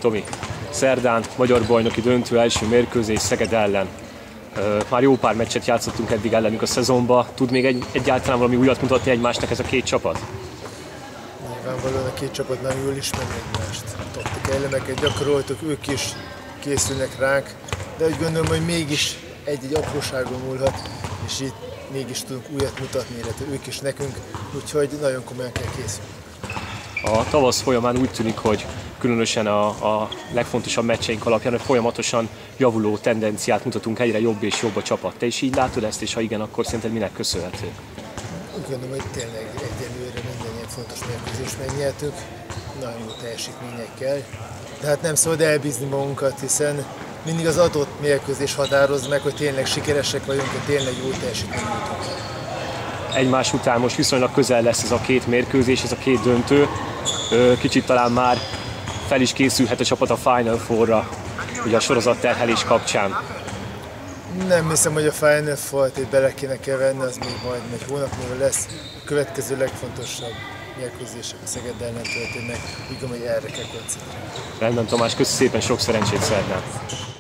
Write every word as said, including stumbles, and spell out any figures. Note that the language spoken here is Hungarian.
Tomi, szerdán magyar bajnoki döntő első mérkőzés Szeged ellen. Már jó pár meccset játszottunk eddig ellenük a szezonban. Tud még egy, egyáltalán valami újat mutatni egymásnak ez a két csapat? Nyilvánvalóan a két csapat nagyon jól ismeri egymást. Taktikai elemeket gyakoroltuk, ők is készülnek ránk, de úgy gondolom, hogy mégis egy-egy apróságon múlhat, és itt mégis tudunk újat mutatni, illetve ők is nekünk, úgyhogy nagyon komolyan kell készülni. A tavasz folyamán úgy tűnik, hogy különösen a, a legfontosabb meccseink alapján, hogy folyamatosan javuló tendenciát mutatunk, egyre jobb és jobb a csapat. Te is így látod ezt, és ha igen, akkor szerinted minek köszönhető? Úgy gondolom, hogy tényleg egyelőre minden ilyen fontos mérkőzést megnyertük, nagyon jó teljesítményekkel. De hát nem szabad elbízni magunkat, hiszen mindig az adott mérkőzés határoz meg, hogy tényleg sikeresek vagyunk, hogy tényleg jó teljesítményt nyújtunk. Egymás után most viszonylag közel lesz ez a két mérkőzés, ez a két döntő. Kicsit talán már fel is készülhet a csapat a Final Four-ra, ugye a sorozatterhelés kapcsán. Nem hiszem, hogy a Final Four-t itt bele kéne keverni, az még majd egy hónap múlva lesz. A következő legfontosabb mérkőzések a Szeged ellen történnek, úgy gondolom, hogy erre kell koncentrálni. Rendben, Tamás, köszi szépen, sok szerencsét szerdán!